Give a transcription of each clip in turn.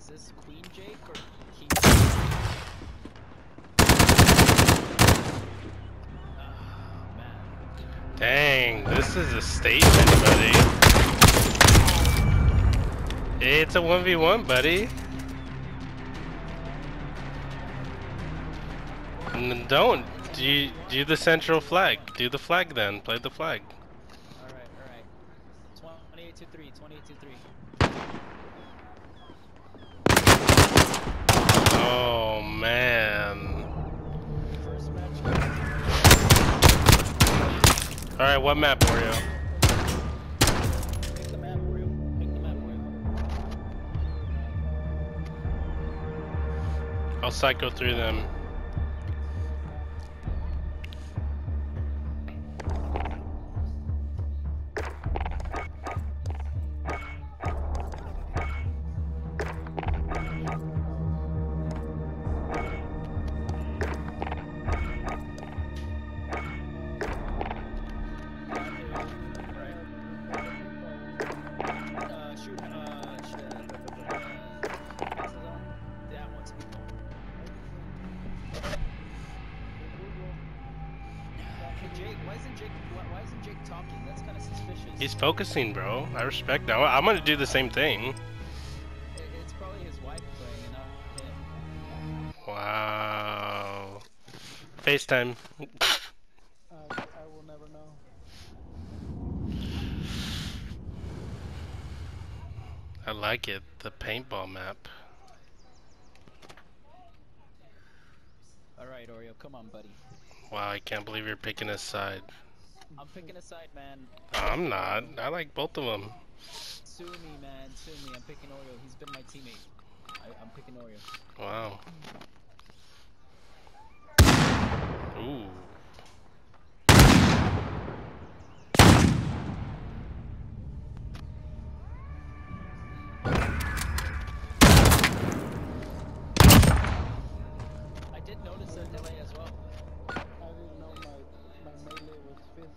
this Queen Jake or King? Oh man. Dang, this is a statement, buddy. It's a 1v1, buddy. Don't do the central flag. Do the flag then. Play the flag. All right. 28-3. 28-3. Oh man. First match. All right, what map, Oreo? Pick the map, Oreo. Pick the map, Oreo. I'll cycle through them. Why isn't Jake talking? That's kind of suspicious. He's focusing, bro. I respect that. I'm gonna do the same thing. It's probably his wife playing and not him. Wow. FaceTime. I will never know. I like it. The paintball map. Alright, Oreo, come on, buddy. Wow, I can't believe you're picking a side. I'm picking a side, man. I'm not. I like both of them. Sue me, man. Sue me. I'm picking Oreo. He's been my teammate. I'm picking Oreo. Wow. Ooh. I did notice that LA as well. I didn't know my melee was 5th.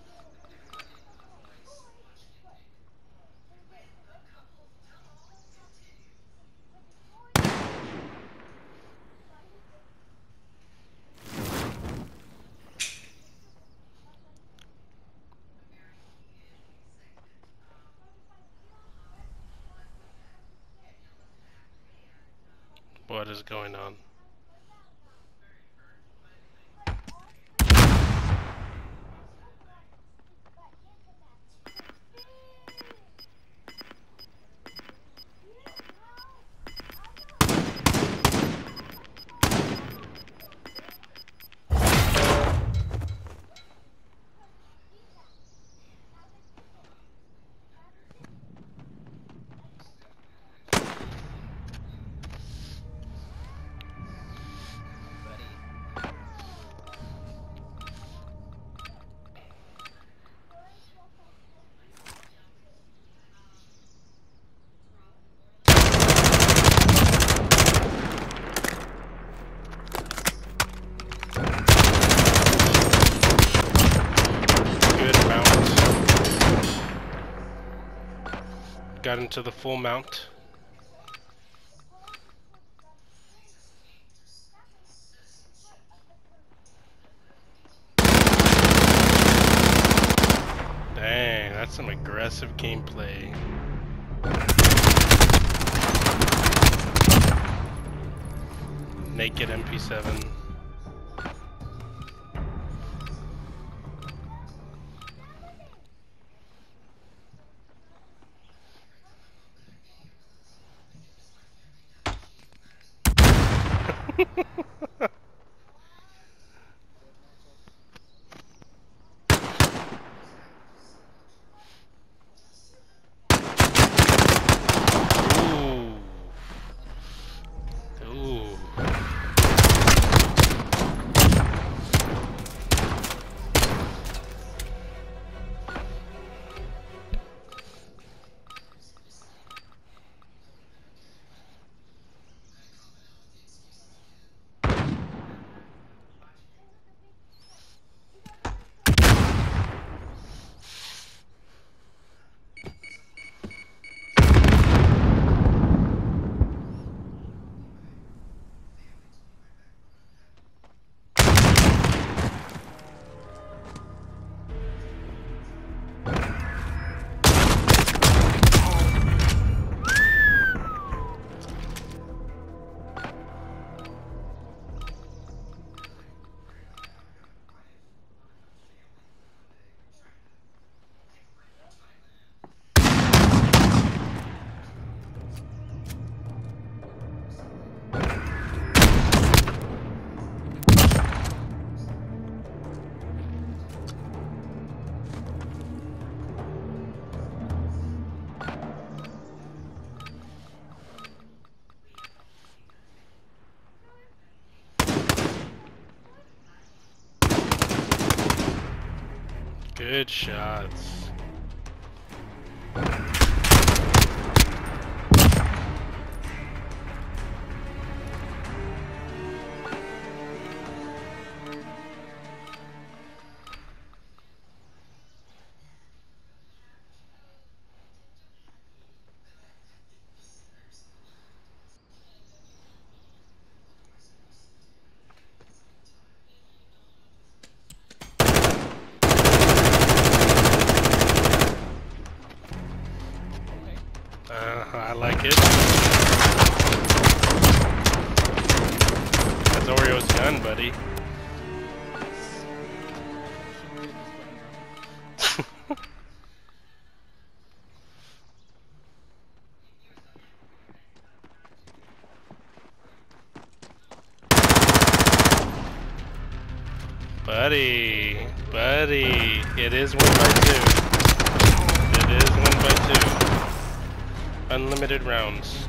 What is going on? Got into the full mount. Dang, that's some aggressive gameplay. Naked MP7. Good shots. I like it. That's Oreo's gun, buddy. Buddy, it is 1 by 2. It is 1 by 2. Unlimited rounds.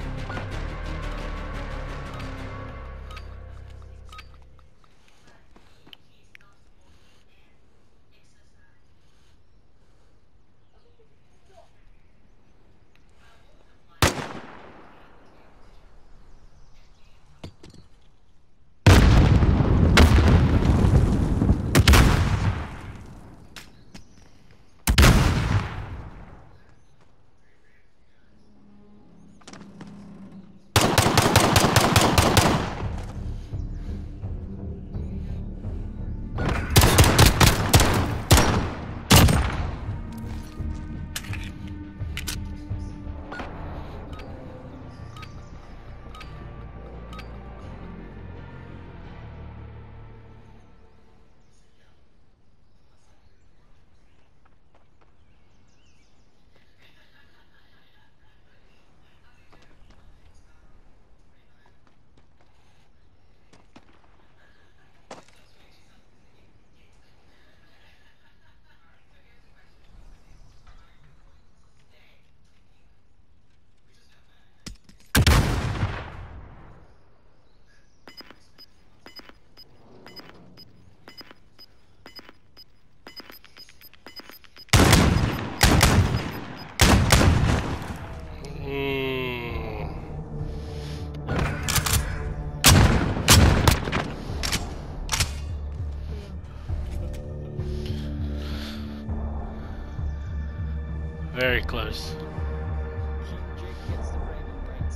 Very close. Jake gets the bragging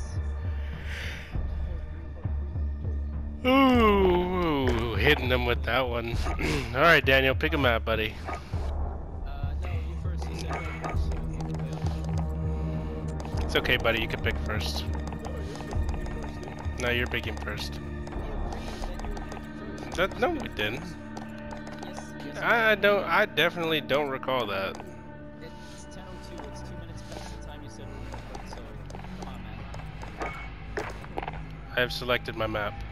rights. Ooh, hitting him with that one. Alright, Daniel, pick a map, buddy. No, you first. You said go first, so you can play on. It's okay, buddy, you can pick first. No, you're picking first. No, we didn't. Yes, I definitely don't recall that. It's 10:02. It's 2 minutes past the time you said we were gonna play, so come on, man. I have selected my map.